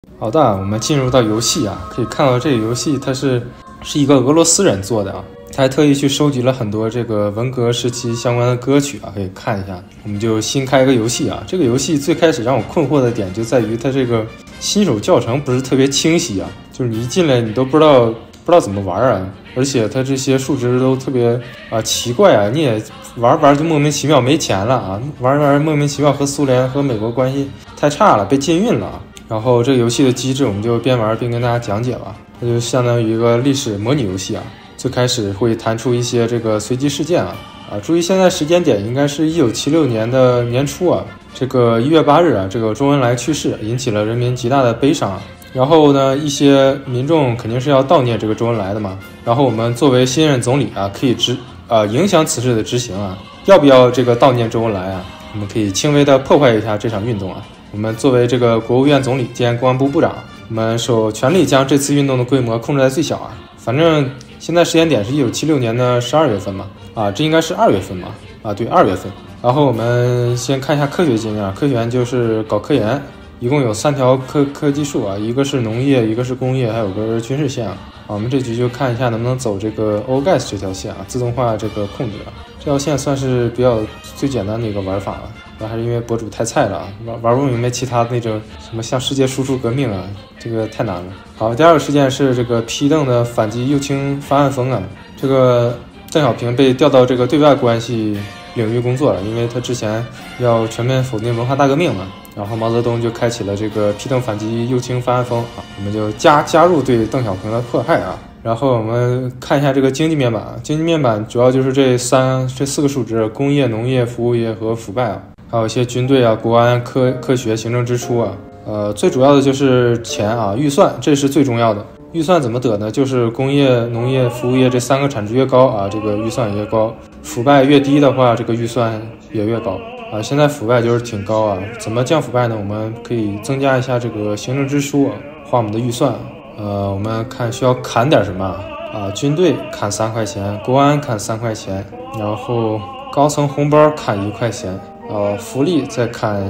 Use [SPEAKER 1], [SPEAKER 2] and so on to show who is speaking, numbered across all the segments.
[SPEAKER 1] 好的，我们进入到游戏啊，可以看到这个游戏它是一个俄罗斯人做的啊，他还特意去收集了很多这个文革时期相关的歌曲啊，可以看一下。我们就新开一个游戏啊，这个游戏最开始让我困惑的点就在于它这个新手教程不是特别清晰啊，就是你一进来你都不知道怎么玩啊，而且它这些数值都特别奇怪啊，你也玩就莫名其妙没钱了啊，玩莫名其妙和苏联和美国关系太差了，被禁运了。然后这个游戏的机制我们就边玩边跟大家讲解吧，它就相当于一个历史模拟游戏啊。最开始会弹出一些这个随机事件啊，注意现在时间点应该是1976年的年初啊，这个1月8日啊，这个周恩来去世，引起了人民极大的悲伤。然后呢，一些民众肯定是要悼念这个周恩来的嘛。然后我们作为新任总理啊，可以影响此事的执行啊，要不要这个悼念周恩来啊？我们可以轻微的破坏一下这场运动啊。我们作为这个国务院总理兼公安部部长，我们首全力将这次运动的规模控制在最小啊。反正现在时间点是1976年的12月份嘛，这应该是2月份嘛，对，2月份。然后我们先看一下科学经验，科学就是搞科研，一共有3条科技树啊，一个是农业，一个是工业，还有个军事线啊。我们这局就看一下能不能走这个 OGAS 这条线啊，自动化这个控制啊，这条线算是比较最简单的一个玩法了。还是因为博主太菜了啊，玩不明白其他那种什么向世界输出革命啊，这个太难了。好，第二个事件是这个批邓的反击右倾翻案风啊，这个邓小平被调到这个对外关系领域工作了，因为他之前要全面否定文化大革命嘛，然后毛泽东就开启了这个批邓反击右倾翻案风啊，我们就加入对邓小平的迫害啊。然后我们看一下这个经济面板，经济面板主要就是这4个数值：工业、农业、服务业和腐败啊。还有一些军队啊、国安、科学、行政支出啊，最主要的就是钱啊，预算，这是最重要的。预算怎么得呢？就是工业、农业、服务业这3个产值越高啊，这个预算也越高；腐败越低的话，这个预算也越高啊。现在腐败就是挺高啊，怎么降腐败呢？我们可以增加一下这个行政支出啊，花我们的预算。我们看需要砍点什么啊？军砍3块钱，国安砍3块钱，然后高层红包砍1块钱。福利再砍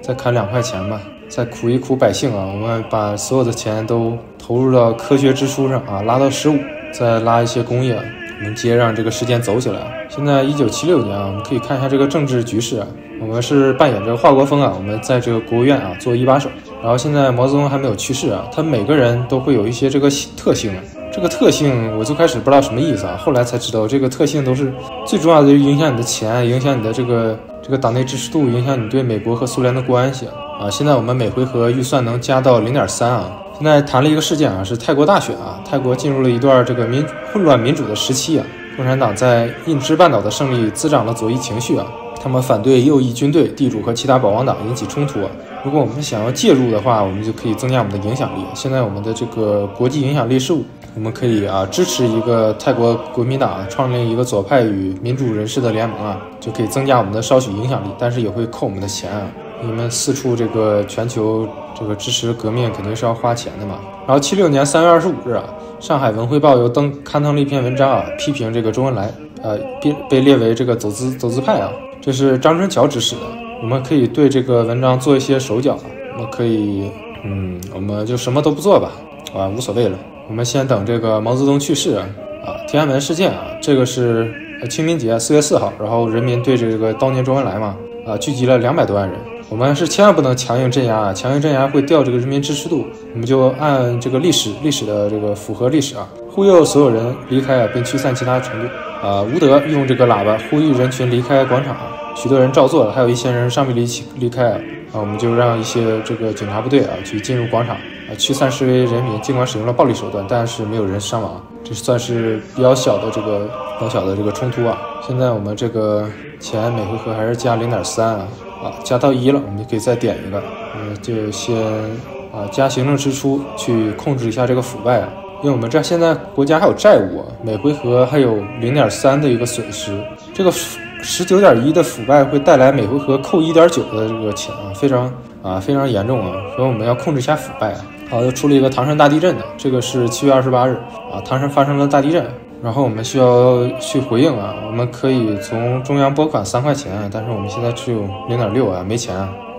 [SPEAKER 1] 2块钱吧，再苦一苦百姓啊！我们把所有的钱都投入到科学支出上啊，拉到15，再拉一些工业，我们直接让这个时间走起来。现在1976年啊，我们可以看一下这个政治局势啊，我们是扮演这个华国锋啊，我们在这个国务院啊做一把手。然后现在毛泽东还没有去世啊，他每个人都会有一些这个特性啊。这个特性我最开始不知道什么意思啊，后来才知道这个特性都是最重要的，影响你的钱，影响你的这个党内支持度，影响你对美国和苏联的关系啊。现在我们每回合预算能加到 0.3 啊。现在谈了一个事件啊，是泰国大选啊，泰国进入了一段这个混乱民主的时期啊。共产党在印支半岛的胜利滋长了左翼情绪啊，他们反对右翼军队、地主和其他保皇党，引起冲突啊。如果我们想要介入的话，我们就可以增加我们的影响力。现在我们的这个国际影响力15，我们可以支持一个泰国国民党创立一个左派与民主人士的联盟啊，就可以增加我们的稍许影响力，但是也会扣我们的钱啊。你们四处这个全球这个支持革命肯定是要花钱的嘛。然后76年3月25日啊，上海文汇报又刊登了一篇文章啊，批评这个周恩来被列为这个走资派啊，这是张春桥指使的。我们可以对这个文章做一些手脚，我们可以我们就什么都不做吧，无所谓了。我们先等这个毛泽东去世啊，天安门事件啊，这个是清明节4月4号，然后人民对这个悼念周恩来嘛，聚集了200多万人。我们是千万不能强硬镇压啊，强硬镇压会掉这个人民支持度。我们就按这个历史的这个符合历史啊，忽悠所有人离开啊，并驱散其他程度吴德用这个喇叭呼吁人群离开广场，许多人照做了，还有一些人尚未离开我们就让一些这个警察部队去进入广场驱散示威人民，尽管使用了暴力手段，但是没有人伤亡，这算是比较小的这个冲突啊。现在我们这个钱每回合还是加 0.3加到1了，我们就可以再点一个，就先加行政支出去控制一下这个腐败因为我们这现在国家还有债务每回合还有 0.3 的一个损失，这个 19.1 的腐败会带来每回合扣 1.9 的这个钱非常严重所以我们要控制一下腐败又出了一个唐山大地震的，这个是7月28日唐山发生了大地震，然后我们需要去回应我们可以从中央拨款3块钱，但是我们现在只有 0.6没钱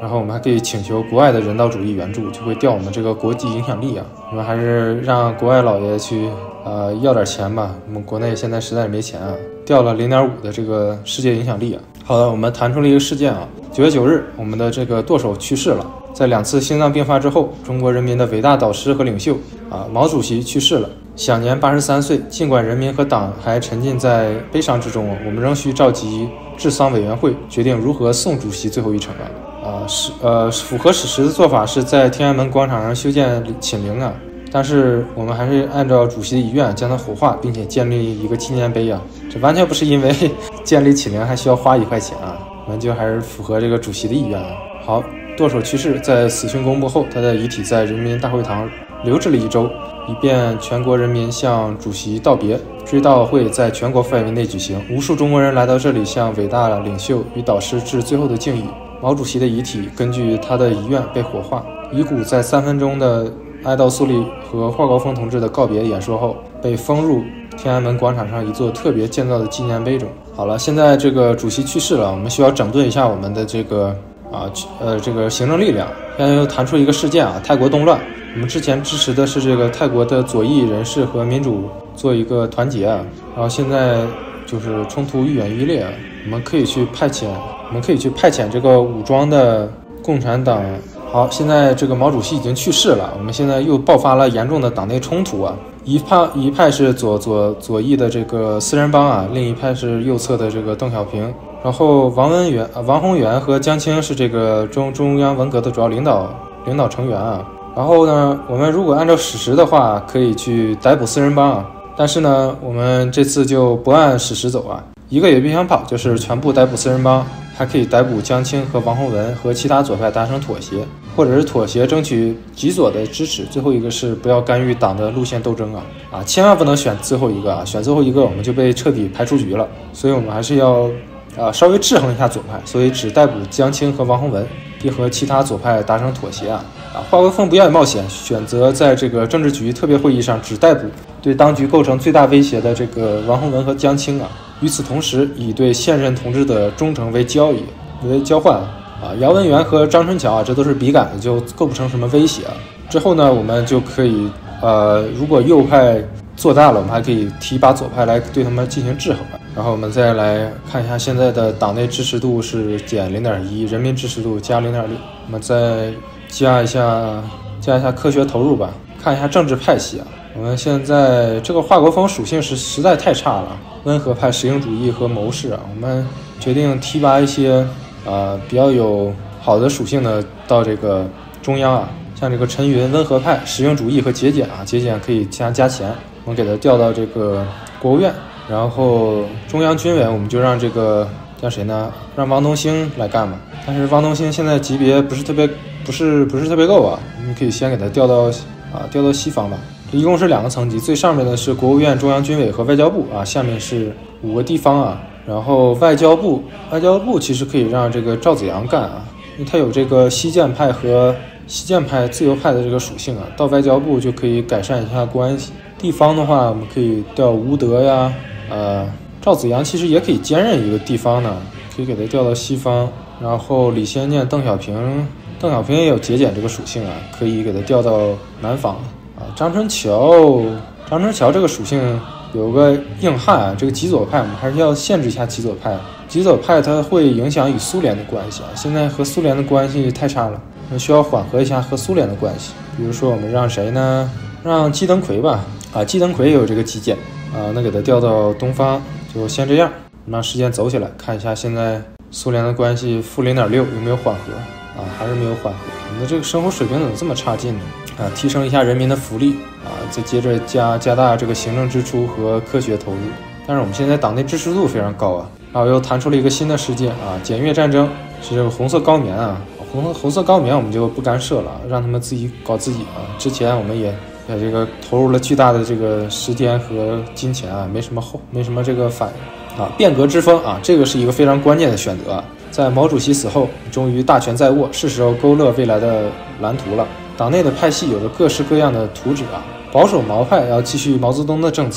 [SPEAKER 1] 然后我们还可以请求国外的人道主义援助，就会调我们这个国际影响力啊。我们还是让国外老爷去要点钱吧，我们国内现在实在是没钱啊，调了0.5的这个世界影响力啊。好的，我们谈出了一个事件啊，9月9日，我们的这个舵手去世了。在2次心脏病发之后，中国人民的伟大导师和领袖毛主席去世了，享年83岁。尽管人民和党还沉浸在悲伤之中，我们仍需召集治丧委员会，决定如何送主席最后一程符合史实的做法是在天安门广场上修建寝陵啊，但是我们还是按照主席的遗愿将它火化，并且建立一个纪念碑啊。这完全不是因为建立寝陵还需要花1块钱啊，我们就还是符合这个主席的意愿啊。好，舵手去世，在死讯公布后，他的遗体在人民大会堂留置了1周，以便全国人民向主席道别。追悼会在全国范围内举行，无数中国人来到这里，向伟大领袖与导师致最后的敬意。毛主席的遗体根据他的遗愿被火化，遗骨在3分钟的哀悼肃立和华国锋同志的告别演说后，被封入天安门广场上一座特别建造的纪念碑中。好了，现在这个主席去世了，我们需要整顿一下我们的这个行政力量。现在又弹出一个事件啊，泰国动乱。我们之前支持的是这个泰国的左翼人士和民主做一个团结啊，然后现在就是冲突愈演愈烈啊，我们可以去派遣这个武装的共产党。好，现在这个毛主席已经去世了，我们现在又爆发了严重的党内冲突啊，一派是左翼的这个四人帮啊，另一派是右侧的这个邓小平。然后王宏元和江青是这个中央文革的主要领导成员啊。然后呢，我们如果按照史实的话，可以去逮捕四人帮啊，但是呢，我们这次就不按史实走啊，一个也别想跑，就是全部逮捕四人帮，还可以逮捕江青和王洪文和其他左派达成妥协，或者是妥协争取极左的支持。最后一个是不要干预党的路线斗争啊，千万不能选最后一个啊，选最后一个我们就被彻底排出局了。所以我们还是要稍微制衡一下左派，所以只逮捕江青和王洪文，并和其他左派达成妥协啊。华国锋不愿意冒险，选择在这个政治局特别会议上只逮捕对当局构成最大威胁的这个王洪文和江青啊。与此同时，以对现任同志的忠诚为交换啊。姚文元和张春桥啊，这都是笔杆子，就构不成什么威胁啊。之后呢，我们就可以如果右派做大了，我们还可以提拔左派来对他们进行制衡。然后我们再来看一下现在的党内支持度是减0.1，人民支持度加0.6。我们再加一下科学投入吧，看一下政治派系啊。我们现在这个华国锋属性实在太差了，温和派、实用主义和谋士啊。我们决定提拔一些比较有好的属性的到这个中央啊，像这个陈云，温和派、实用主义和节俭啊，节俭可以加钱，我们给他调到这个国务院。然后中央军委我们就让这个叫谁呢？让王东兴来干吧。但是王东兴现在级别不是特别够啊，我们可以先给他调到西方吧。一共是2个层级，最上面的是国务院、中央军委和外交部啊，下面是5个地方啊。然后外交部其实可以让这个赵紫阳干啊，因为他有这个西建派自由派的这个属性啊，到外交部就可以改善一下关系。地方的话，我们可以调吴德呀，赵紫阳其实也可以兼任一个地方呢，可以给他调到西方。然后李先念、邓小平也有节俭这个属性啊，可以给他调到南方啊。张春桥这个属性有个硬汉啊，这个极左派我们还是要限制一下极左派。极左派它会影响与苏联的关系啊，现在和苏联的关系太差了，我们需要缓和一下和苏联的关系。比如说我们让谁呢？让姬登魁吧。姬登魁也有这个极简那给他调到东方，就先这样，让时间走起来，看一下现在苏联的关系-0.6有没有缓和还是没有缓和。我们的这个生活水平怎么这么差劲呢？提升一下人民的福利再接着加大这个行政支出和科学投入。但是我们现在党内支持度非常高啊。然后又弹出了一个新的事件检阅战争是这个红色高棉啊。红色高棉我们就不干涉了，让他们自己搞自己之前我们也这个投入了巨大的这个时间和金钱没什么这个反应变革之风这个是一个非常关键的选择在毛主席死后，终于大权在握，是时候勾勒未来的蓝图了。党内的派系有着各式各样的图纸保守毛派要继续毛泽东的政策，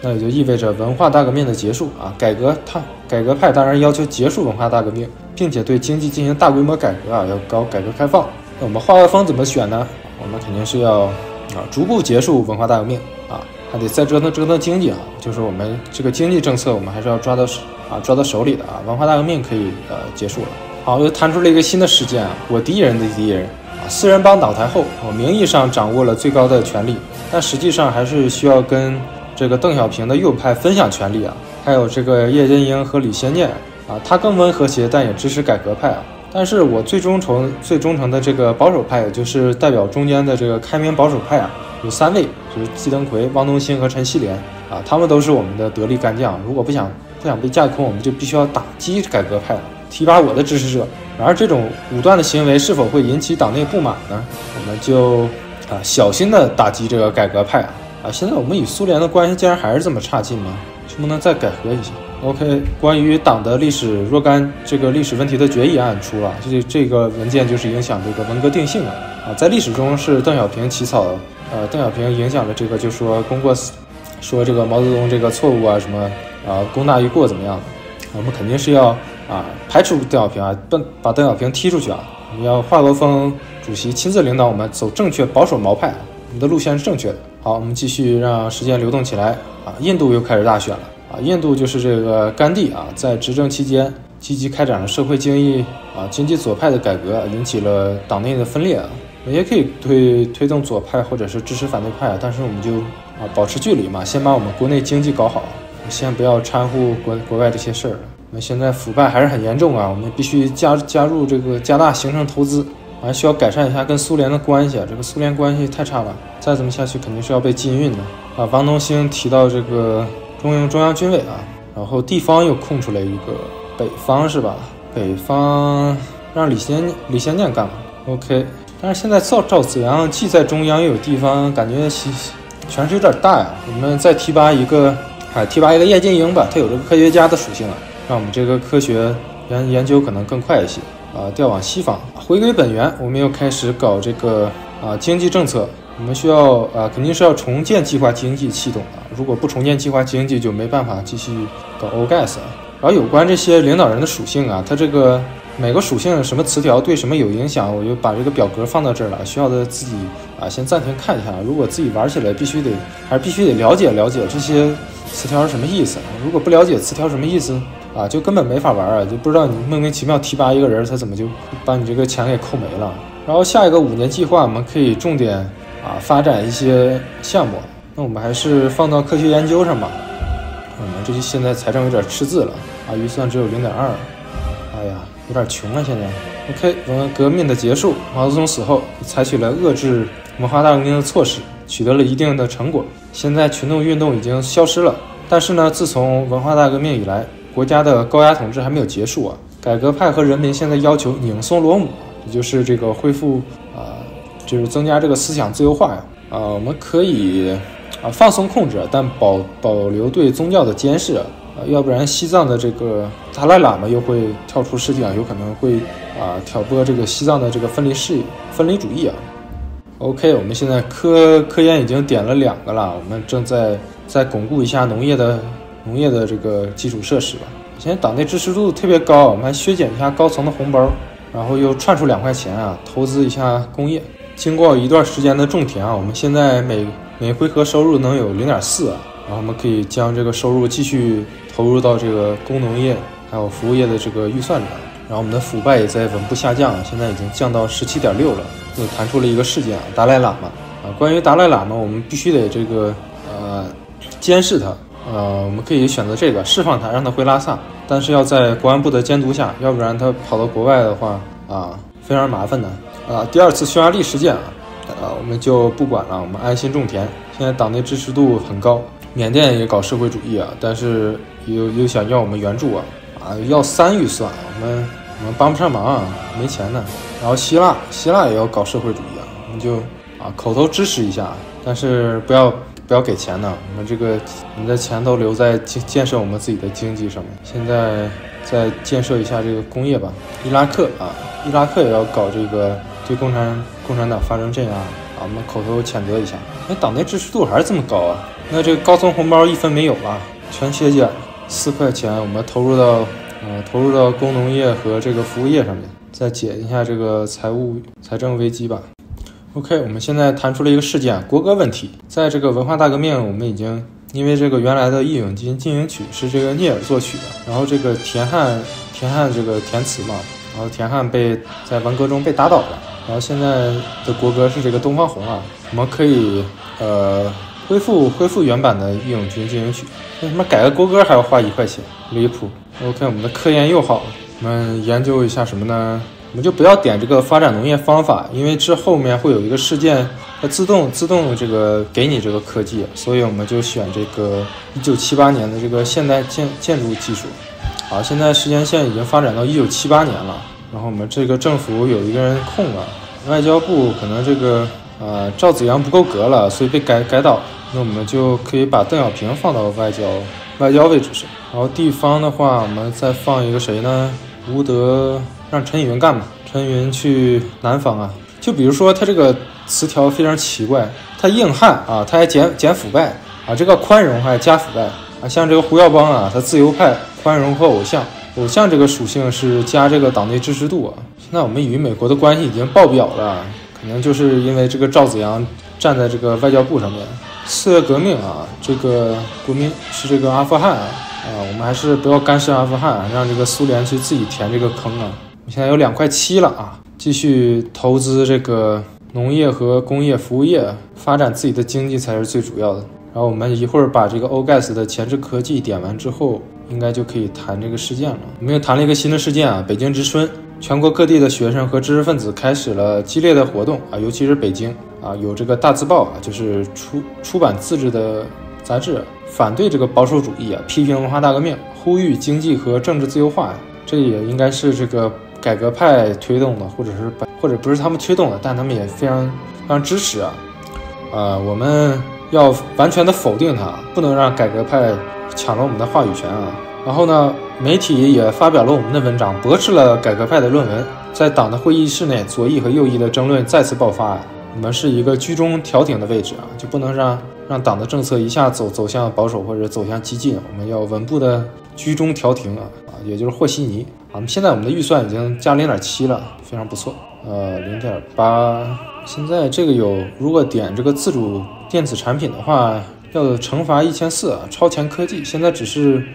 [SPEAKER 1] 那也就意味着文化大革命的结束啊。改革派当然要求结束文化大革命，并且对经济进行大规模改革啊，要搞改革开放。那我们画外风怎么选呢？我们肯定是要逐步结束文化大革命啊，还得再折腾经济啊，就是我们这个经济政策我们还是要抓到手里的啊。文化大革命可以结束了。好，又弹出了一个新的事件啊，我敌人的敌人啊，四人帮倒台后，我名义上掌握了最高的权力，但实际上还是需要跟这个邓小平的右派分享权力啊。还有这个叶剑英和李先念啊，他更温和些，但也支持改革派啊。但是我最忠诚的这个保守派，也就是代表中间的这个开明保守派啊，有3位，就是季登奎、汪东兴和陈锡联啊，他们都是我们的得力干将。如果不想被架空，我们就必须要打击改革派，提拔我的支持者。然而这种武断的行为是否会引起党内不满呢？我们就小心的打击这个改革派啊。现在我们与苏联的关系竟然还是这么差劲吗？是不能再改革一下 ？OK， 关于党的历史若干这个历史问题的决议案出了，这个文件就是影响这个文革定性了啊。在历史中是邓小平起草的，邓小平影响了这个，就说说这个毛泽东这个错误啊什么功大于过怎么样的，我们肯定是要排除邓小平啊，把邓小平踢出去啊。我们要华国锋主席亲自领导我们走正确保守毛派啊，我们的路线是正确的。好，我们继续让时间流动起来啊。印度又开始大选了啊。印度就是这个甘地啊，在执政期间积极开展了社会经济左派的改革，引起了党内的分裂啊。也可以推动左派或者是支持反对派啊，但是我们就保持距离嘛，先把我们国内经济搞好，先不要掺和国外这些事儿。那现在腐败还是很严重啊，我们必须加入这个加大形成投资，还需要改善一下跟苏联的关系啊，这个苏联关系太差了，再这么下去肯定是要被禁运的啊。王东兴提到这个中央军委啊，然后地方又空出来一个北方是吧？北方让李先念干嘛 ？OK， 但是现在赵紫阳既在中央又有地方，感觉权势有点大呀。我们再提拔一个叶剑英吧，他有这个科学家的属性啊，让我们这个科学研究可能更快一些调往西方，回归本源。我们又开始搞这个经济政策，我们需要肯定是要重建计划经济系统的，如果不重建计划经济，就没办法继续搞 OGAS 啊。然后有关这些领导人的属性啊，他这个每个属性什么词条对什么有影响，我就把这个表格放到这儿了，需要的自己先暂停看一下。如果自己玩起来，必须得了解这些词条是什么意思。如果不了解词条什么意思就根本没法玩啊，就不知道你莫名其妙提拔一个人，他怎么就把你这个钱给扣没了。然后下一个5年计划，我们可以重点发展一些项目，那我们还是放到科学研究上吧。我们这现在财政有点赤字了预算只有0.2，哎呀，有点穷啊现在。OK， 文化革命的结束，毛泽东死后采取了遏制文化大革命的措施，取得了一定的成果。现在群众运动已经消失了，但是呢，自从文化大革命以来，国家的高压统治还没有结束改革派和人民现在要求拧松罗姆，也就是这个恢复就是增加这个思想自由化我们可以放松控制，但保留对宗教的监视要不然西藏的这个达赖喇嘛又会跳出事情有可能会挑拨这个西藏的这个分离主义OK， 我们现在科研已经点了2个了，我们正在巩固一下农业的这个基础设施吧。现在党内支持度特别高，我们还削减一下高层的红包，然后又串出2块钱投资一下工业。经过一段时间的种田我们现在每回合收入能有 0.4然后我们可以将这个收入继续投入到这个工农业还有服务业的这个预算里。然后我们的腐败也在稳步下降，现在已经降到 17.6 了。又弹出了一个事件达赖喇嘛关于达赖喇嘛，我们必须得这个监视他我们可以选择这个释放他，让他回拉萨，但是要在国安部的监督下，要不然他跑到国外的话非常麻烦的第2次匈牙利事件我们就不管了，我们安心种田。现在党内支持度很高，缅甸也搞社会主义但是又想要我们援助要3预算，我们帮不上忙没钱呢。然后希腊也要搞社会主义我们就口头支持一下，但是不要给钱呢，我们的钱都留在建设我们自己的经济上面。现在再建设一下这个工业吧。伊拉克也要搞这个对共产党发生镇压我们口头谴责一下。党内支持度还是这么高那这个高层红包1分没有了，全削减，4块钱我们投入到工农业和这个服务业上面，再解一下这个财政危机吧。OK， 我们现在谈出了一个事件，国歌问题。在这个文化大革命，我们已经因为这个原来的《义勇军进行曲》是这个聂耳作曲的，然后这个田汉这个填词嘛，然后田汉在文革中被打倒了，然后现在的国歌是这个东方红啊，我们可以恢复原版的《义勇军进行曲》，为什么改个国歌还要花1块钱？离谱。OK， 我们的科研又好了，我们研究一下什么呢？我们就不要点这个发展农业方法，因为这后面会有一个事件，它自动这个给你这个科技，所以我们就选这个1978年的这个现代建筑技术。好，现在时间线已经发展到1978年了，然后我们这个政府有一个人空了，外交部可能这个赵紫阳不够格了，所以被改倒，那我们就可以把邓小平放到外交位置上。然后地方的话，我们再放一个谁呢？吴德，让陈云干吧。陈云去南方啊，就比如说他这个词条非常奇怪，他硬汉啊，他还减腐败啊，这个宽容还加腐败啊，像这个胡耀邦啊，他自由派、宽容和偶像这个属性是加这个党内支持度啊。现在我们与美国的关系已经爆表了，可能就是因为这个赵紫阳站在这个外交部上面。4月革命啊，这个国民是这个阿富汗啊，我们还是不要干涉阿富汗，让这个苏联去自己填这个坑啊。我们现在有2.7块了啊，继续投资这个农业和工业服务业，发展自己的经济才是最主要的。然后我们一会儿把这个 OGAS 的前置科技点完之后，应该就可以谈这个事件了。我们又谈了一个新的事件啊，北京之春，全国各地的学生和知识分子开始了激烈的活动啊，尤其是北京啊，有这个大字报啊，就是出版自制的杂志，反对这个保守主义啊，批评文化大革命，呼吁经济和政治自由化。这也应该是这个改革派推动的，或者不是他们推动的，但他们也非常支持啊。我们要完全的否定它，不能让改革派抢了我们的话语权啊。然后呢，媒体也发表了我们的文章，驳斥了改革派的论文。在党的会议室内，左翼和右翼的争论再次爆发。我们是一个居中调停的位置啊，就不能让党的政策一下走向保守或者走向激进，我们要稳步的居中调停啊，也就是和稀泥啊。现在我们的预算已经加0.7了，非常不错。0.8，现在这个如果点这个自主电子产品的话，要惩罚1400啊，超前科技。现在只是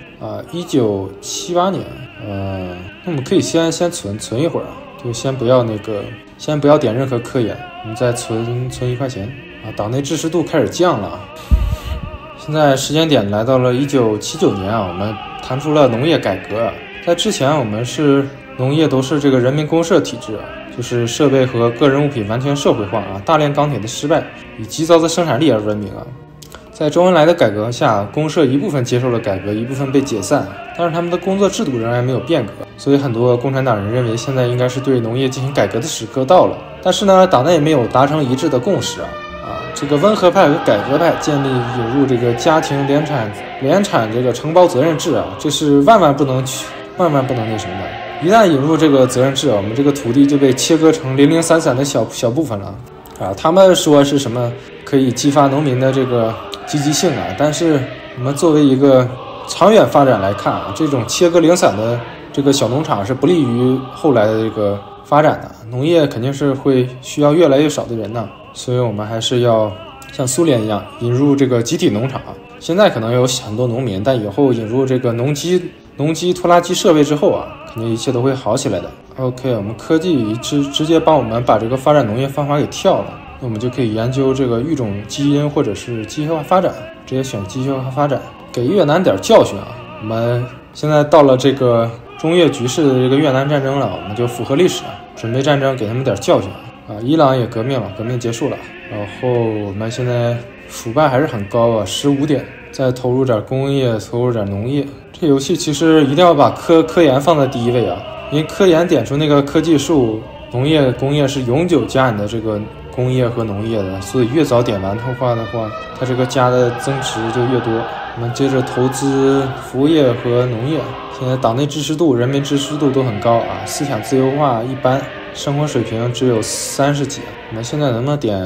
[SPEAKER 1] 1978年，那我们可以先存一会儿啊，就先不要点任何科研，我们再存1块钱啊。党内支持度开始降了。现在时间点来到了1979年啊，我们谈出了农业改革。在之前我们农业都是这个人民公社体制啊，就是设备和个人物品完全社会化啊，大炼钢铁的失败以极糟的生产力而闻名啊。在周恩来的改革下，公社一部分接受了改革，一部分被解散，但是他们的工作制度仍然没有变革，所以很多共产党人认为现在应该是对农业进行改革的时刻到了。但是呢，党内没有达成一致的共识啊，这个温和派和改革派建立引入这个家庭联产这个承包责任制啊，这是万万不能那什么的。一旦引入这个责任制啊，我们这个土地就被切割成零零散散的小部分了啊。他们说是什么可以激发农民的这个积极性啊，但是我们作为一个长远发展来看啊，这种切割零散的这个小农场是不利于后来的这个发展的。农业肯定是会需要越来越少的人呢，所以我们还是要像苏联一样引入这个集体农场。现在可能有很多农民，但以后引入这个农机拖拉机设备之后啊，肯定一切都会好起来的。OK， 我们科技直接帮我们把这个发展农业方法给跳了，那我们就可以研究这个育种基因或者是机械化发展，直接选机械化发展。给越南点教训啊！我们现在到了这个中越局势的这个越南战争了，我们就符合历史啊，准备战争给他们点教训啊！伊朗也革命了，革命结束了，然后我们现在腐败还是很高啊，15点，再投入点工业，投入点农业。这游戏其实一定要把科研放在第一位啊，因为科研点出那个科技树，农业工业是永久加你的这个工业和农业的，所以越早点完的话，它这个加的增值就越多。我们接着投资服务业和农业，现在党内支持度、人民支持度都很高啊，思想自由化一般，生活水平只有30几。我们现在能不能点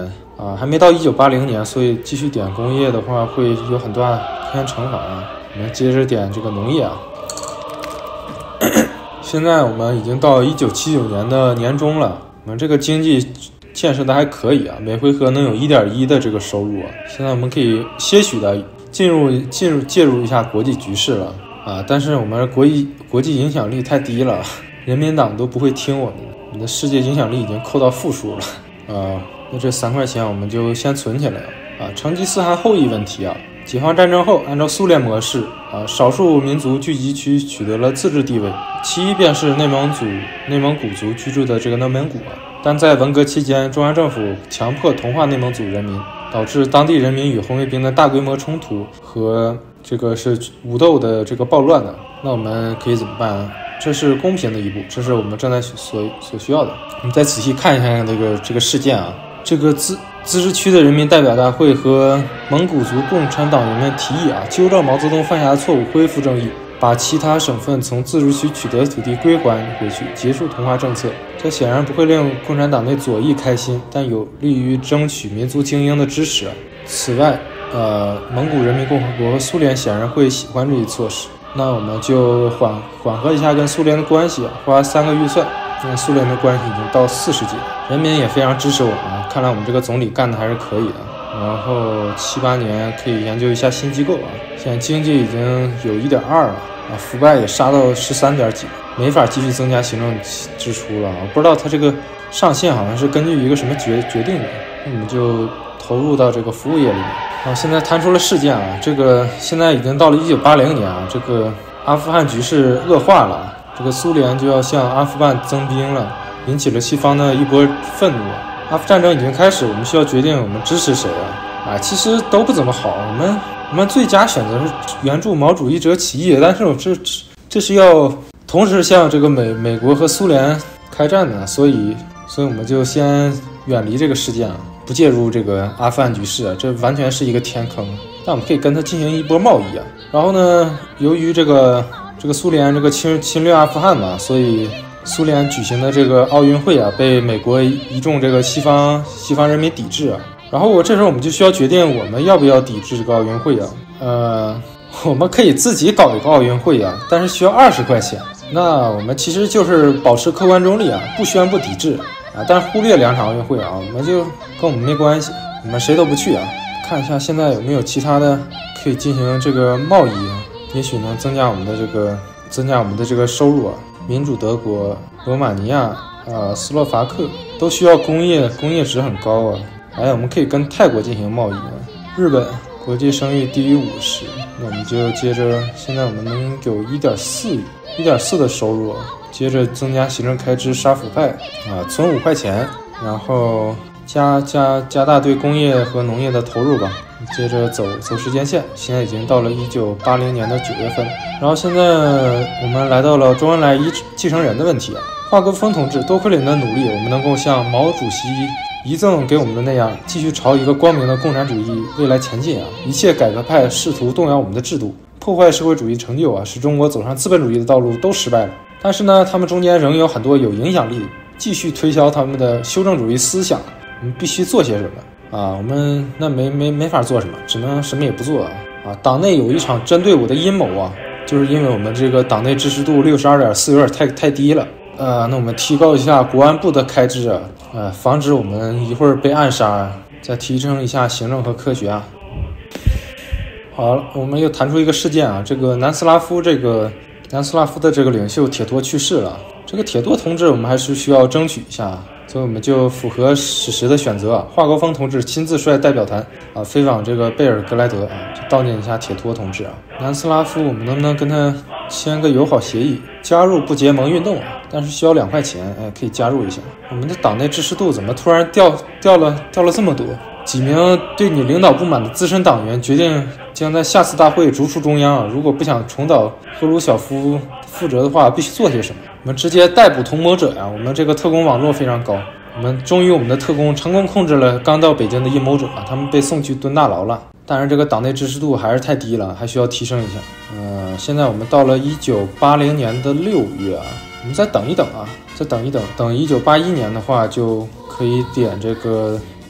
[SPEAKER 1] 还没到1980年，所以继续点工业的话会有很大偏惩罚啊。我们接着点这个农业啊。现在我们已经到1979年的年中了，我们这个经济建设的还可以啊，每回合能有1.1的这个收入啊。现在我们可以些许的介入一下国际局势了啊，但是我们国际影响力太低了，人民党都不会听我们的世界影响力已经扣到负数了那这3块钱我们就先存起来了啊。成吉思汗后裔问题啊，解放战争后按照苏联模式少数民族聚集区取得了自治地位，其一便是内蒙古族居住的这个内蒙古但在文革期间，中央政府强迫同化内蒙古人民，导致当地人民与红卫兵的大规模冲突和这个是武斗的这个暴乱的。那我们可以怎么办啊？这是公平的一步，这是我们正在所需要的。我们再仔细看一下这个事件啊，这个自治区的人民代表大会和蒙古族共产党人们提议纠正毛泽东犯下的错误，恢复正义，把其他省份从自治区取得土地归还回去，结束同化政策。这显然不会令共产党内左翼开心，但有利于争取民族精英的支持。此外，蒙古人民共和国和苏联显然会喜欢这一措施。那我们就缓和一下跟苏联的关系花3个预算，因为苏联的关系已经到40几了，人民也非常支持我们看来我们这个总理干的还是可以的。然后7、8年可以研究一下新机构现在经济已经有1.2了腐败也杀到13点几，没法继续增加行政支出了。我不知道它这个上限好像是根据一个什么决定的，那我们就投入到这个服务业里面。现在谈出了事件这个现在已经到了1980年这个阿富汗局势恶化了，这个苏联就要向阿富汗增兵了，引起了西方的一波愤怒阿富战争已经开始，我们需要决定我们支持谁其实都不怎么好。我们最佳选择是援助毛主义者起义，但是这是要同时向这个美国和苏联开战的，所以我们就先远离这个事件不介入这个阿富汗局势这完全是一个天坑。但我们可以跟他进行一波贸易然后呢，由于这个苏联这个侵略阿富汗所以苏联举行的这个奥运会被美国一众这个西方人民抵制然后这时候我们就需要决定我们要不要抵制这个奥运会我们可以自己搞一个奥运会但是需要20块钱。那我们其实就是保持客观中立不宣布抵制但是忽略2场奥运会我们就跟我们没关系，我们谁都不去看一下现在有没有其他的可以进行这个贸易也许能增加我们的这个收入民主德国、罗马尼亚斯洛伐克都需要工业值很高我们可以跟泰国进行贸易日本国际声誉低于50，那我们就接着现在我们能有1.4的收入接着增加行政开支杀腐败存5块钱，然后加大对工业和农业的投入吧。接着走时间线，现在已经到了1980年的9月份，然后现在我们来到了周恩来继承人的问题华国锋同志多亏了你的努力，我们能够像毛主席遗赠给我们的那样，继续朝一个光明的共产主义未来前进一切改革派试图动摇我们的制度，破坏社会主义成就使中国走上资本主义的道路都失败了。但是呢，他们中间仍有很多有影响力继续推销他们的修正主义思想，我们必须做些什么我们那没法做什么，只能什么也不做党内有一场针对我的阴谋就是因为我们这个党内支持度62.4有点太低了那我们提高一下国安部的开支防止我们一会儿被暗杀再提升一下行政和科学好了，我们又谈出一个事件这个南斯拉夫的这个领袖铁托去世了。这个铁托同志我们还是需要争取一下，所以我们就符合史实的选择华国锋同志亲自率代表团飞往这个贝尔格莱德就悼念一下铁托同志南斯拉夫我们能不能跟他签个友好协议，加入不结盟运动但是需要2块钱可以加入一下。我们的党内支持度怎么突然掉了这么多？几名对你领导不满的资深党员决定将在下次大会逐出中央如果不想重蹈赫鲁晓夫覆辙的话，必须做些什么。我们直接逮捕同谋者我们这个特工网络非常高，我们的特工成功控制了刚到北京的阴谋者他们被送去蹲大牢了。当然这个党内支持度还是太低了，还需要提升一下现在我们到了1980年的6月我们再等一等等1981年的话就可以点这个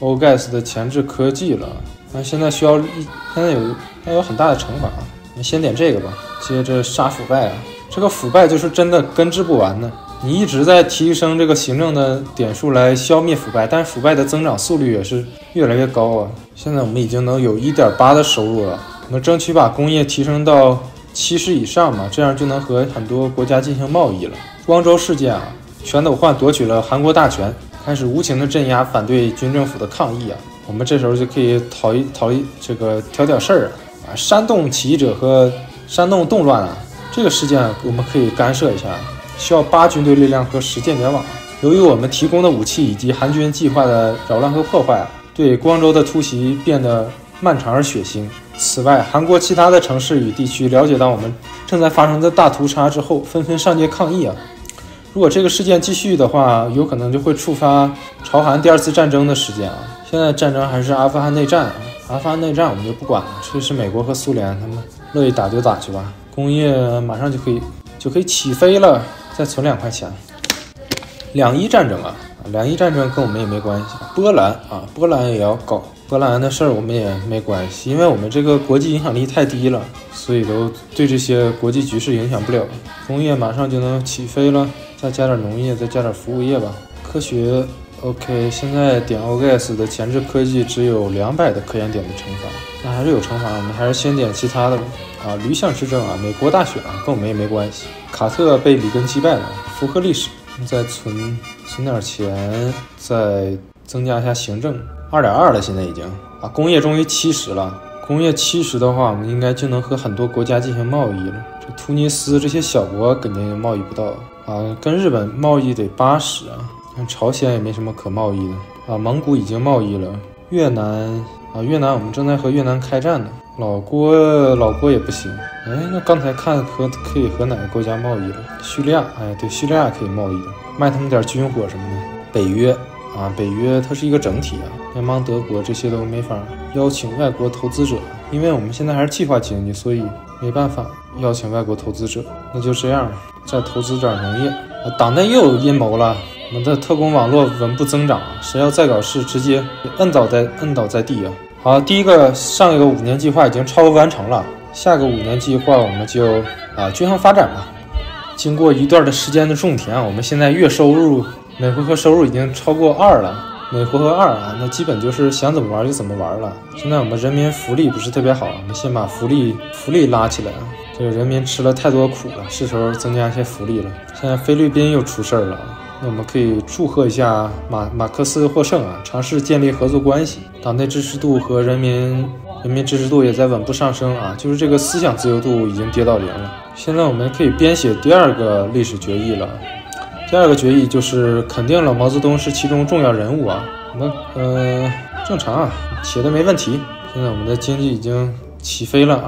[SPEAKER 1] OGAS 的前置科技了。那现在有很大的惩罚，我们先点这个吧。接着杀腐败啊，这个腐败就是真的根治不完的。你一直在提升这个行政的点数来消灭腐败，但是腐败的增长速率也是越来越高啊。现在我们已经能有 1.8 的收入了，我们争取把工业提升到70以上嘛，这样就能和很多国家进行贸易了。光州事件啊，全斗焕夺取了韩国大权，开始无情的镇压反对军政府的抗议啊。我们这时候就可以挑点事儿啊，煽动起义者和煽动动乱啊，这个事件我们可以干涉一下。需要8军队力量和10间谍网。由于我们提供的武器以及韩军计划的扰乱和破坏，对光州的突袭变得漫长而血腥。此外，韩国其他的城市与地区了解到我们正在发生的大屠杀之后，纷纷上街抗议啊。如果这个事件继续的话，有可能就会触发朝韩第2次战争的事件啊。现在战争还是阿富汗内战啊，阿富汗内战我们就不管了，这是美国和苏联，他们乐意打就打去吧。工业马上就可以起飞了。再存2块钱。两伊战争啊，两伊战争跟我们也没关系。波兰也要搞，波兰的事儿我们也没关系，因为我们这个国际影响力太低了，所以都对这些国际局势影响不了。工业马上就能起飞了，再加点农业，再加点服务业吧。科学 OK， 现在点 OGAS 的前置科技只有200的科研点的惩罚，那还是有惩罚，我们还是先点其他的吧。驴象执政啊，美国大选啊，跟我们也没关系。卡特被里根击败了，符合历史。再存点钱，再增加一下行政，2.2了，现在已经啊，工业终于70了。工业70的话，我们应该就能和很多国家进行贸易了。这突尼斯这些小国肯定贸易不到啊，跟日本贸易得80啊，朝鲜也没什么可贸易的啊，蒙古已经贸易了，越南我们正在和越南开战呢。老郭也不行，那刚才看可以和哪个国家贸易了？叙利亚，对，叙利亚可以贸易的，卖他们点军火什么的。北约它是一个整体啊，联邦德国这些都没法邀请外国投资者，因为我们现在还是计划经济，所以没办法邀请外国投资者，那就这样，再投资点农业。党内又有阴谋了，我们的特工网络稳步增长，谁要再搞事，直接摁倒在地啊！好，第一个上一个5年计划已经超额完成了，下个5年计划我们就均衡发展吧。经过一段的时间的种田，我们现在月收入每回合收入已经超过2了，每回合2啊，那基本就是想怎么玩就怎么玩了。现在我们人民福利不是特别好，我们先把福利拉起来啊，这个人民吃了太多苦了，是时候增加一些福利了。现在菲律宾又出事了。那我们可以祝贺一下马克思获胜啊，尝试建立合作关系，党内支持度和人民支持度也在稳步上升啊，就是这个思想自由度已经跌到0了。现在我们可以编写第2个历史决议了，第2个决议就是肯定了毛泽东是其中重要人物啊，我们正常啊，写的没问题。现在我们的经济已经起飞了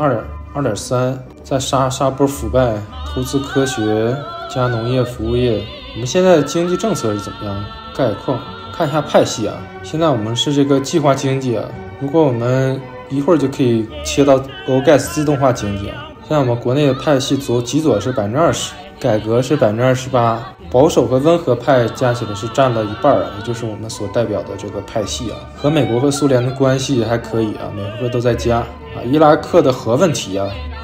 [SPEAKER 1] 2.3，再杀波腐败，投资科学加农业服务业。我们现在的经济政策是怎么样？概况看一下派系啊。现在我们是这个计划经济啊，如果我们一会儿就可以切到 OGAS 自动化经济啊。现在我们国内的派系极左是20%，改革是28%，保守和温和派加起来是占了1半啊，也就是我们所代表的这个派系啊。和美国和苏联的关系还可以啊，每回都在加啊。伊拉克的核问题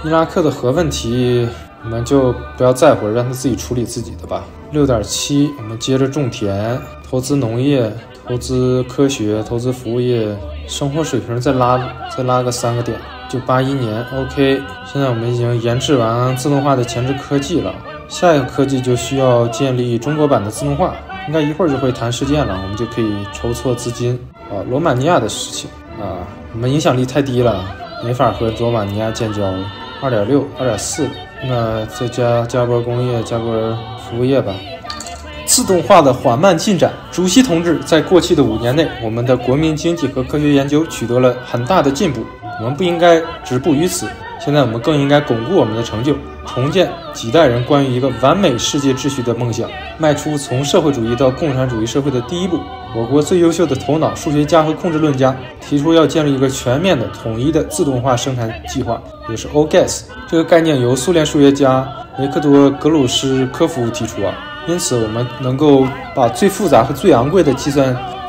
[SPEAKER 1] 我们就不要在乎，让他自己处理自己的吧。6.7，我们接着种田，投资农业，投资科学，投资服务业，生活水平再拉个3个点，就81年。OK， 现在我们已经研制完自动化的前置科技了，下一个科技就需要建立中国版的自动化，应该一会儿就会谈事件了，我们就可以筹措资金啊。罗马尼亚的事情啊，我们影响力太低了，没法和罗马尼亚建交了。2.6、2.4，那再加波工业，加波服务业吧。自动化的缓慢进展，主席同志，在过去的5年内，我们的国民经济和科学研究取得了很大的进步，我们不应该止步于此。现在我们更应该巩固我们的成就，重建几代人关于一个完美世界秩序的梦想，迈出从社会主义到共产主义社会的第一步。我国最优秀的头脑、数学家和控制论家提出要建立一个全面的、统一的自动化生产计划，也就是 OGAS。这个概念由苏联数学家维克多·格鲁斯科夫提出啊。因此，我们能够把最复杂和最昂贵的计算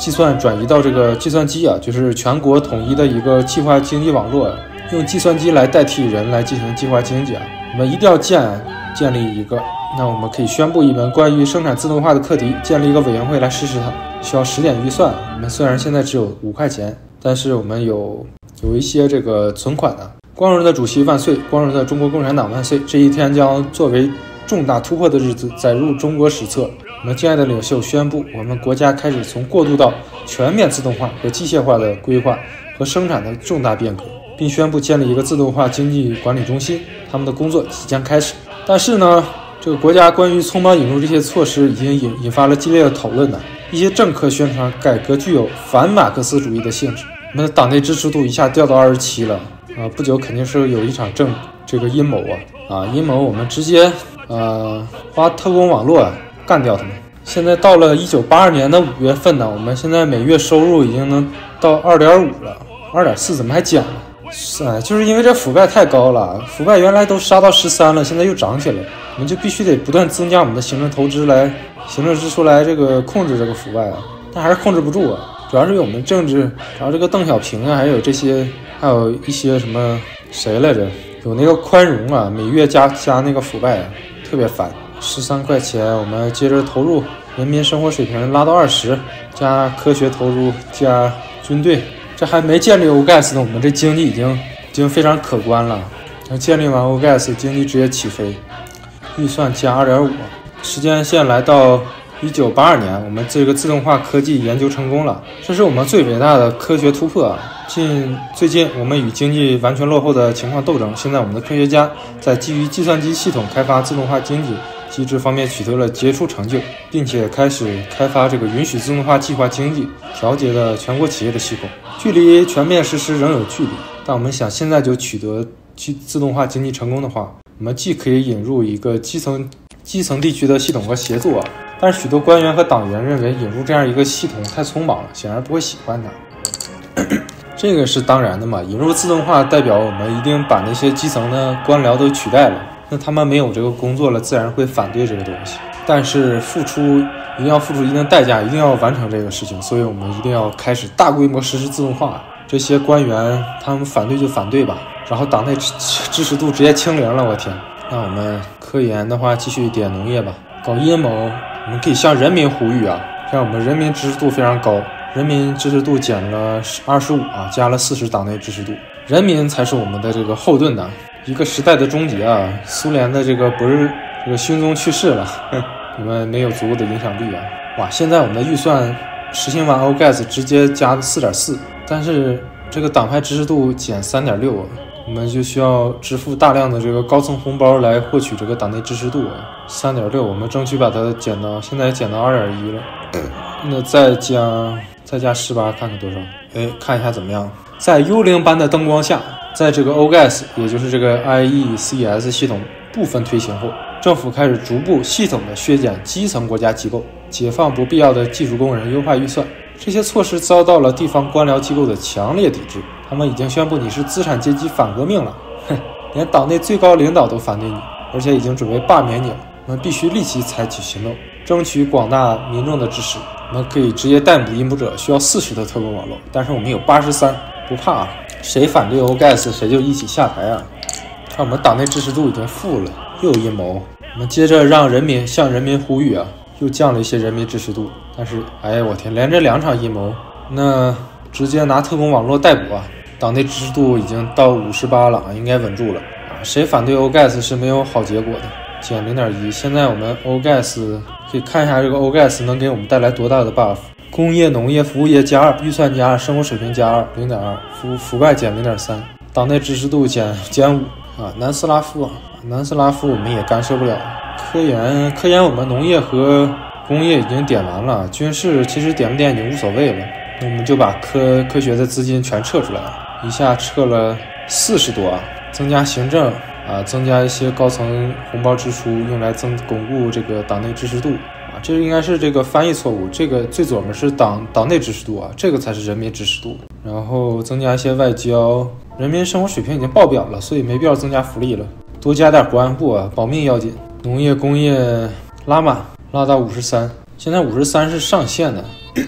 [SPEAKER 1] 计算转移到这个计算机啊，就是全国统一的一个计划经济网络，用计算机来代替人来进行计划经济啊。我们一定要建立一个，那我们可以宣布一门关于生产自动化的课题，建立一个委员会来实施它，需要10点预算。我们虽然现在只有5块钱，但是我们有一些这个存款的。光荣的主席万岁！光荣的中国共产党万岁！这一天将作为重大突破的日子，载入中国史册。我们敬爱的领袖宣布，我们国家开始从过渡到全面自动化和机械化的规划和生产的重大变革，并宣布建立一个自动化经济管理中心，他们的工作即将开始。但是呢，这个国家关于匆忙引入这些措施已经引发了激烈的讨论呢。一些政客宣传改革具有反马克思主义的性质，我们的党内支持度一下掉到27了不久肯定是有一场这个阴谋阴谋，我们直接花特工网络干掉他们。现在到了1982年的5月份呢，我们现在每月收入已经能到 2.5 了， 2.4 怎么还减了？就是因为这腐败太高了，腐败原来都杀到13了，现在又涨起来，我们就必须得不断增加我们的行政支出来这个控制这个腐败但还是控制不住主要是我们政治，然后这个邓小平还有一些什么谁来着，有那个宽容每月加那个腐败特别烦。13块钱，我们接着投入人民生活水平拉到20，加科学投入，加军队。这还没建立 OGAS 呢，我们这经济已经非常可观了。建立完 OGAS， 经济直接起飞。预算加 2.5， 时间线来到1982年，我们这个自动化科技研究成功了，这是我们最伟大的科学突破最近我们与经济完全落后的情况斗争，现在我们的科学家在基于计算机系统开发自动化经济机制方面取得了杰出成就，并且开始开发这个允许自动化计划经济调节的全国企业的系统，距离全面实施仍有距离。但我们想现在就取得自动化经济成功的话，我们既可以引入一个基层地区的系统和协作但是许多官员和党员认为引入这样一个系统太匆忙了，显然不会喜欢它。这个是当然的嘛，引入自动化代表我们一定把那些基层的官僚都取代了，那他们没有这个工作了，自然会反对这个东西。但是一定要付出一定代价，一定要完成这个事情，所以我们一定要开始大规模实施自动化。这些官员他们反对就反对吧，然后党内支持度直接清零了，我天！那我们科研的话继续点农业吧。搞阴谋，我们可以向人民呼吁让我们人民支持度非常高，人民支持度减了25加了40党内支持度，人民才是我们的这个后盾一个时代的终结苏联的这个不是这个勋宗去世了，我们没有足够的影响力哇！现在我们的预算实行完 OGAS 直接加 4.4， 但是这个党派支持度减 3.6我们就需要支付大量的这个高层红包来获取这个党内支持度3.6，我们争取把它现在减到 2.1 了。那再加18看看多少？看一下怎么样。在幽灵般的灯光下，在这个 OGAS 也就是这个 IECS 系统部分推行后，政府开始逐步系统的削减基层国家机构，解放不必要的技术工人，优化预算。这些措施遭到了地方官僚机构的强烈抵制，他们已经宣布你是资产阶级反革命了，连党内最高领导都反对你，而且已经准备罢免你了。我们必须立即采取行动，争取广大民众的支持。我们可以直接逮捕阴谋者，需要40的特工网络，但是我们有83，不怕谁反对 OGAS 谁就一起下台看我们党内支持度已经负了，又有阴谋。我们接着向人民呼吁又降了一些人民支持度，但是我天，连着2场阴谋，那直接拿特工网络逮捕党内支持度已经到58了应该稳住了谁反对 OGAS 是没有好结果的，减 0.1。 现在我们 OGAS 可以看一下这个 OGAS 能给我们带来多大的 buff。 工业、农业、服务业加2，预算加2，生活水平加2 0.2， 腐败减 0.3， 党内支持度减5南斯拉夫我们也干涉不了。科研我们农业和工业已经点完了，军事其实点不点已经无所谓了，那我们就把科学的资金全撤出来一下撤了40多增加行政增加一些高层红包支出，用来巩固这个党内支持度这应该是这个翻译错误，这个最左面是党内支持度这个才是人民支持度。然后增加一些外交，人民生活水平已经爆表了，所以没必要增加福利了，多加点国安部保命要紧。农业工业拉到53，现在53是上限的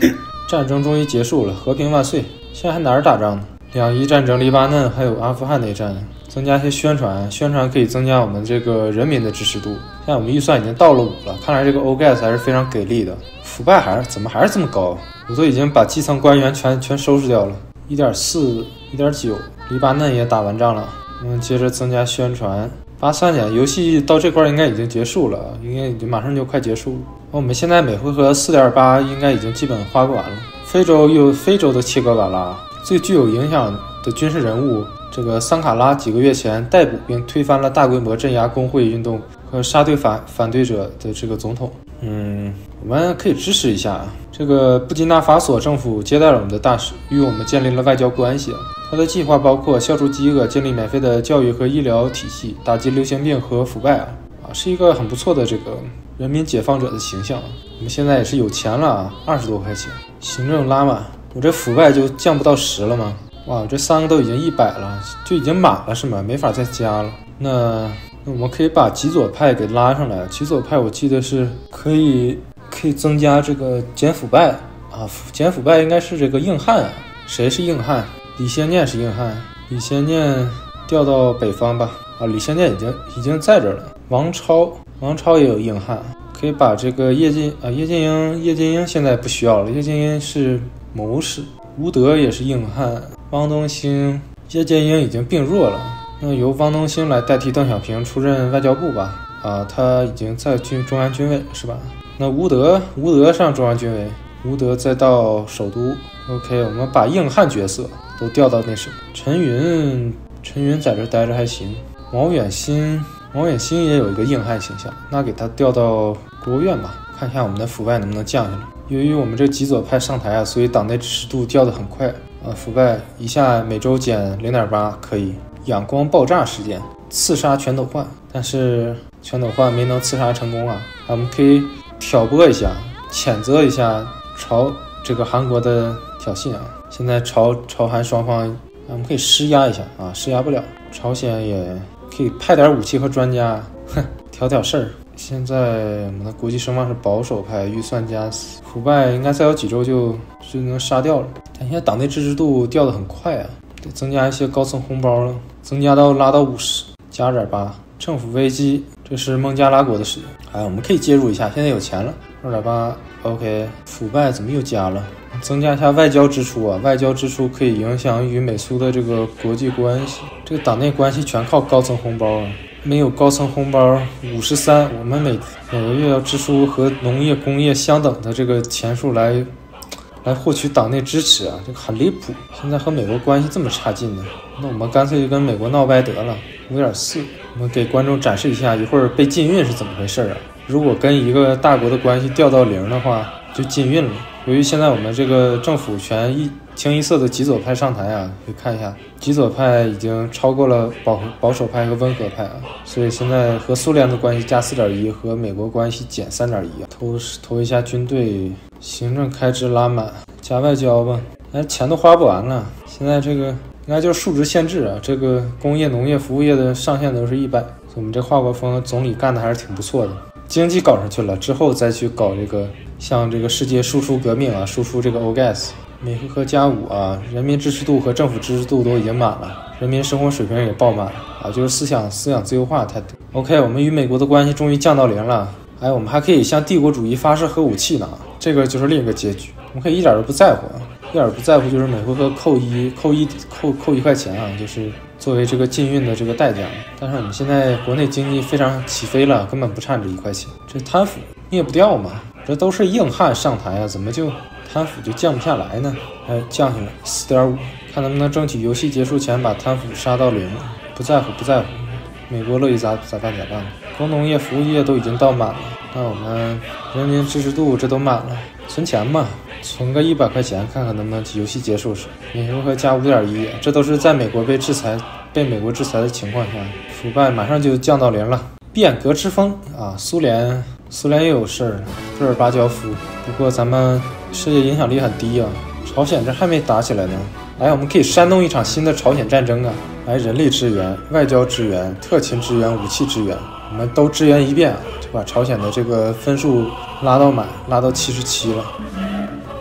[SPEAKER 1] 战争终于结束了，和平万岁！现在还哪儿打仗呢？两伊战争、黎巴嫩还有阿富汗内战，增加一些宣传，宣传可以增加我们这个人民的支持度。现在我们预算已经到了5了，看来这个欧 gas 还是非常给力的。腐败怎么还是这么高？我都已经把基层官员全收拾掉了。1.4、1.9，黎巴嫩也打完仗了。我们接着增加宣传。83年游戏到这块应该已经结束了，应该已经马上就快结束了。我们现在每回合4.8应该已经基本花不完了。非洲的切格瓦拉最具有影响的军事人物，这个桑卡拉几个月前逮捕并推翻了大规模镇压工会运动和杀对反对者的这个总统。我们可以支持一下啊。这个布基纳法索政府接待了我们的大使，与我们建立了外交关系。他的计划包括消除饥饿、建立免费的教育和医疗体系、打击流行病和腐败是一个很不错的这个人民解放者的形象。我们现在也是有钱了，20多块钱。行政拉满，我这腐败就降不到10了吗？哇，这3个都已经100了，就已经满了是吗？没法再加了。那我们可以把极左派给拉上来。极左派我记得是可以增加这个减腐败减腐败应该是这个硬汉谁是硬汉？李先念是硬汉，李先念调到北方吧。李先念已经在这儿了。王超也有硬汉，可以把这个叶剑英现在不需要了，叶剑英是谋士。吴德也是硬汉，汪东兴、叶剑英已经病弱了，那由汪东兴来代替邓小平出任外交部吧。他已经在中央军委是吧？那吴德上中央军委，吴德再到首都。OK， 我们把硬汉角色都调到那时候。陈云在这待着还行。毛远新也有一个硬汉形象，那给他调到国务院吧，看一下我们的腐败能不能降下来。由于我们这极左派上台所以党内支持度掉得很快腐败一下每周减 0.8 可以。仰光爆炸事件刺杀全斗焕，但是全斗焕没能刺杀成功我们可以挑拨一下，谴责一下朝这个韩国的挑衅现在朝韩双方我们可以施压一下施压不了，朝鲜也可以派点武器和专家挑事儿。现在我们的国际声望是保守派，预算加4，腐败应该再有几周就能杀掉了。但现在党内支持度掉得很快得增加一些高层红包了，拉到50，加2.8。政府危机，这是孟加拉国的事情我们可以介入一下，现在有钱了2.8。OK， 腐败怎么又加了？增加一下外交支出外交支出可以影响与美苏的这个国际关系，这个党内关系全靠高层红包没有高层红包53，我们每个月要支出和农业工业相等的这个钱数来获取党内支持这个很离谱。现在和美国关系这么差劲呢，那我们干脆就跟美国闹掰得了。5.4，我们给观众展示一下一会儿被禁运是怎么回事如果跟一个大国的关系掉到0的话，就禁运了。由于现在我们这个政府清一色的极左派上台可以看一下，极左派已经超过了保守派和温和派所以现在和苏联的关系加 4.1， 和美国关系减 3.1投一下军队，行政开支拉满，加外交吧。钱都花不完了，现在这个应该就是数值限制这个工业、农业、服务业的上限都是100，所以我们这华国锋总理干的还是挺不错的。经济搞上去了之后再去搞这个像这个世界输出革命输出这个欧 gas。每回合加5人民支持度和政府支持度都已经满了，人民生活水平也爆满了就是思想自由化太多。OK， 我们与美国的关系终于降到0了，我们还可以向帝国主义发射核武器呢，这个就是另一个结局。我们可以一点都不在乎就是每回合扣1块钱就是作为这个禁运的这个代价。但是我们现在国内经济非常起飞了，根本不差这1块钱，这贪腐灭不掉嘛，这都是硬汉上台怎么就贪腐就降不下来呢？降下来 4.5， 看能不能争取游戏结束前把贪腐杀到0。不在乎，美国乐意咋办。工农业、服务业都已经到满了，那我们人民支持度这都满了，存钱嘛，存个100块钱，看看能不能游戏结束时每回合加 5.1， 这都是在美国被美国制裁的情况下，腐败马上就降到0了。变革之风苏联也有事儿，戈尔巴乔夫。不过咱们世界影响力很低朝鲜这还没打起来呢。我们可以煽动一场新的朝鲜战争人力支援、外交支援、特勤支援、武器支援，我们都支援一遍就把朝鲜的这个分数拉到满，拉到77了。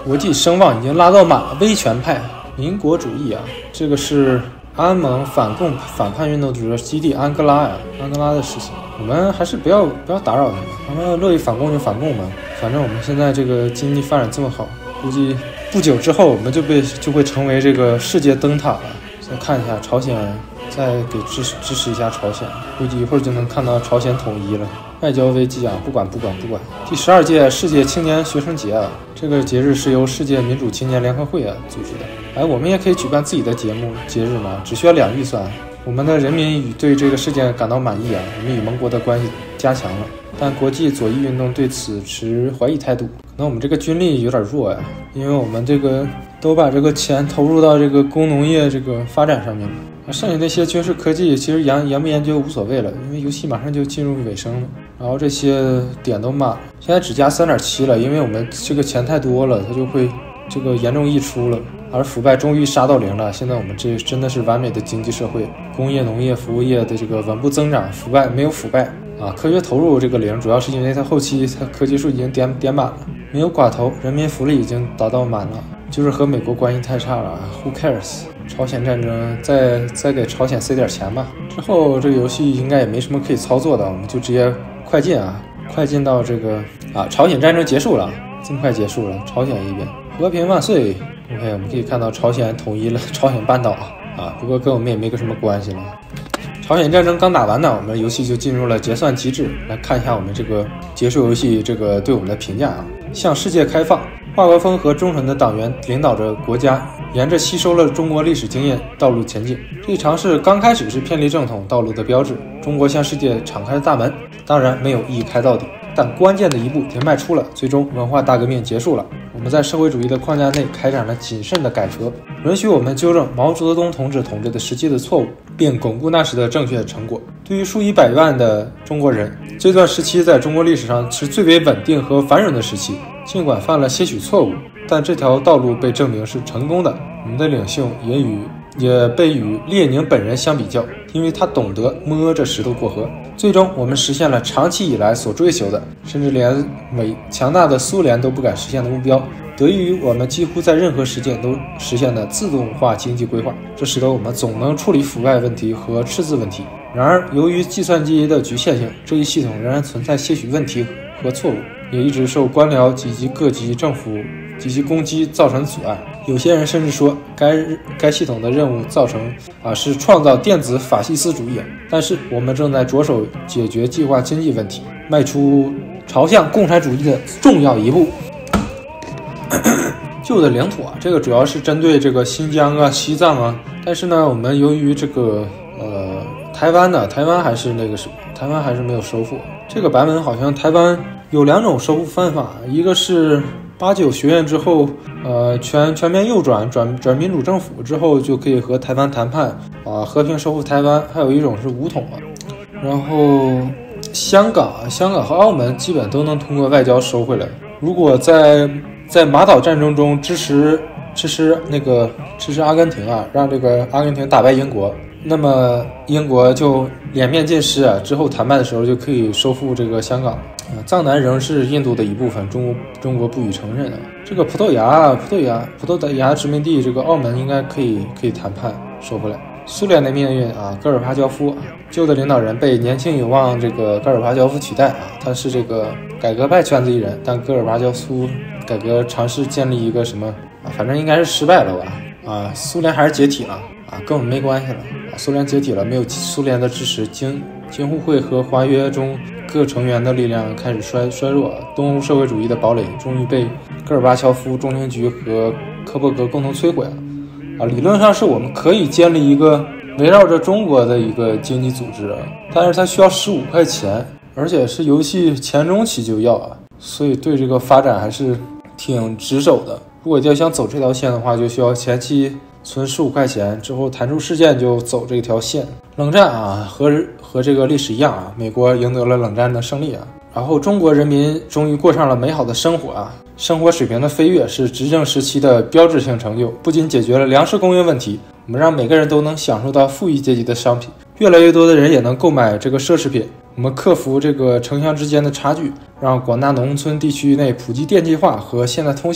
[SPEAKER 1] 国际声望已经拉到满了。威权派、民国主义啊，这个是安蒙反共反叛运动主要基地安哥拉呀，安哥拉的事情，我们还是不要打扰他们，他们乐意反共就反共嘛。反正我们现在这个经济发展这么好，估计不久之后我们就会成为这个世界灯塔了。再看一下朝鲜，再给支持一下朝鲜，估计一会儿就能看到朝鲜统一了。外交危机啊，不管。第12届世界青年学生节啊，这个节日是由世界民主青年联合会啊组织的。我们也可以举办自己的节日嘛，只需要2预算。我们的人民已对这个事件感到满意啊，我们与盟国的关系加强了，但国际左翼运动对此持怀疑态度。可能我们这个军力有点弱呀，因为我们这个都把这个钱投入到这个工农业这个发展上面了。剩下那些军事科技其实研不研究无所谓了，因为游戏马上就进入尾声了，然后这些点都满了，现在只加 3.7 了，因为我们这个钱太多了，它就会这个严重溢出了，而腐败终于杀到0了。现在我们这真的是完美的经济社会，工业、农业、服务业的这个稳步增长，没有腐败啊。科学投入这个0，主要是因为它后期科技树已经点满了，没有寡头，人民福利已经达到满了，就是和美国关系太差了 ，Who cares？朝鲜战争再给朝鲜塞点钱吧，之后这个游戏应该也没什么可以操作的，我们就直接快进到这个朝鲜战争结束了，这么快结束了，朝鲜一边和平万岁。OK， 我们可以看到朝鲜统一了朝鲜半岛啊，不过跟我们也没个什么关系了。朝鲜战争刚打完呢，我们游戏就进入了结算机制，来看一下我们这个结束游戏这个对我们的评价啊。向世界开放，华国锋和忠诚的党员领导着国家沿着吸收了中国历史经验道路前进。这一尝试刚开始是偏离正统道路的标志，中国向世界敞开了大门，当然没有一开到底，但关键的一步也迈出了，最终文化大革命结束了。我们在社会主义的框架内开展了谨慎的改革，允许我们纠正毛泽东同志的时期的错误，并巩固那时的正确成果。对于数以百万的中国人，这段时期在中国历史上是最为稳定和繁荣的时期，尽管犯了些许错误，但这条道路被证明是成功的。我们的领袖也被与列宁本人相比较，因为他懂得摸着石头过河。最终我们实现了长期以来所追求的，甚至连强大的苏联都不敢实现的目标，得益于我们几乎在任何时间都实现的自动化经济规划，这使得我们总能处理腐败问题和赤字问题。然而由于计算机的局限性，这一系统仍然存在些许问题和错误，也一直受官僚及各级政府及其攻击造成阻碍。有些人甚至说该系统的任务是创造电子法西斯主义，但是我们正在着手解决计划经济问题，迈出朝向共产主义的重要一步。旧的领土这个主要是针对这个新疆西藏但是呢，我们由于这个台湾还是台湾还是没有收复。这个版本好像台湾有2种收复方法，一个是89学院之后全面右转民主政府之后就可以和台湾谈判和平收复台湾，还有一种是武统然后香港和澳门基本都能通过外交收回来。如果在马岛战争中支持阿根廷让这个阿根廷打败英国，那么英国就脸面尽失之后谈判的时候就可以收复这个香港。藏南仍是印度的一部分，中国不予承认这个葡萄牙殖民地，这个澳门应该可以谈判收回来。苏联的命运戈尔巴乔夫旧的领导人被年轻有望这个戈尔巴乔夫取代他是这个改革派圈子一人，但戈尔巴乔夫改革尝试建立一个什么反正应该是失败了吧苏联还是解体了跟我们没关系了苏联解体了，没有苏联的支持，京沪会和华约中各成员的力量开始衰弱，东欧社会主义的堡垒终于被戈尔巴乔夫中情局和科波格共同摧毁理论上是我们可以建立一个围绕着中国的一个经济组织但是它需要15块钱，而且是游戏前中期就要所以对这个发展还是挺棘手的。如果要想走这条线的话，就需要前期存15块钱，之后弹出事件就走这条线。冷战和这个历史一样美国赢得了冷战的胜利然后中国人民终于过上了美好的生活生活水平的飞跃是执政时期的标志性成就，不仅解决了粮食供应问题，我们让每个人都能享受到富裕阶级的商品，越来越多的人也能购买这个奢侈品。我们克服这个城乡之间的差距，让广大农村地区内普及电气化和现代通信，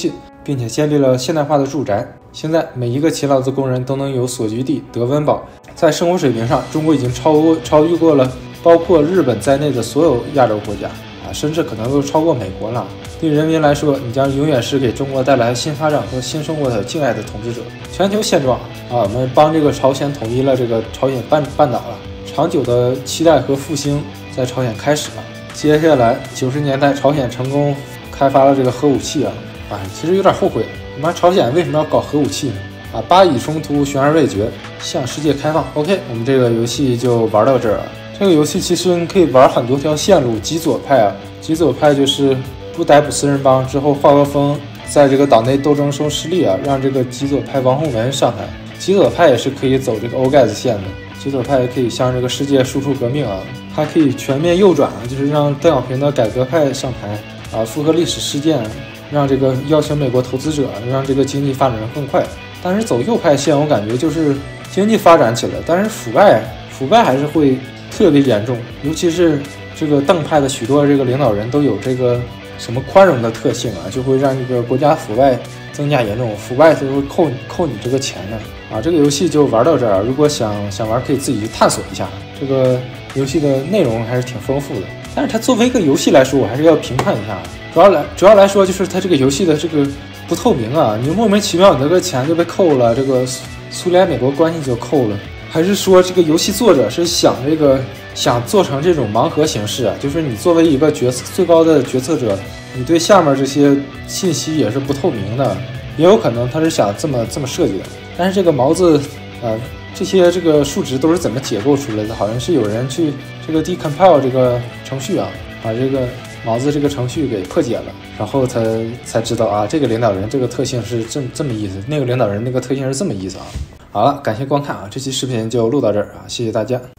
[SPEAKER 1] 并且建立了现代化的住宅。现在每一个勤劳的工人都能有所居地，得温饱。在生活水平上，中国已经超越过了包括日本在内的所有亚洲国家啊，甚至可能都超过美国了。对人民来说，你将永远是给中国带来新发展和新生活的敬爱的统治者。全球现状啊，我们帮这个朝鲜统一了这个朝鲜半岛了，长久的期待和复兴在朝鲜开始了。接下来90年代，朝鲜成功开发了这个核武器啊，其实有点后悔，朝鲜为什么要搞核武器呢？巴以冲突悬而未决，向世界开放。OK， 我们这个游戏就玩到这儿了。这个游戏其实你可以玩很多条线路，极左派啊，极左派就是不逮捕四人帮之后，华国锋在这个岛内斗争中失利啊，让这个极左派王洪文上台。极左派也是可以走这个欧盖子线的，极左派也可以向这个世界输出革命啊，还可以全面右转，就是让邓小平的改革派上台啊，符合历史事件，让这个邀请美国投资者，让这个经济发展得更快。但是走右派线，我感觉就是经济发展起来，但是腐败还是会特别严重，尤其是这个邓派的许多这个领导人都有这个什么宽容的特性啊，就会让这个国家腐败增加严重，腐败就会扣你这个钱的啊。这个游戏就玩到这儿，如果想玩，可以自己去探索一下。这个游戏的内容还是挺丰富的，但是它作为一个游戏来说，我还是要评判一下。主要来说，就是它这个游戏的这个不透明啊，你莫名其妙你这个钱就被扣了，这个苏联美国关系就扣了，还是说这个游戏作者是想做成这种盲盒形式啊？就是你作为一个最高的决策者，你对下面这些信息也是不透明的，也有可能他是想这么设计的。但是这个毛子这些这个数值都是怎么解构出来的？好像是有人去这个 decompile 这个程序啊，把这个毛子这个程序给破解了，然后才知道啊，这个领导人这个特性是这么意思，那个领导人那个特性是这么意思啊。好了，感谢观看啊，这期视频就录到这儿啊，谢谢大家。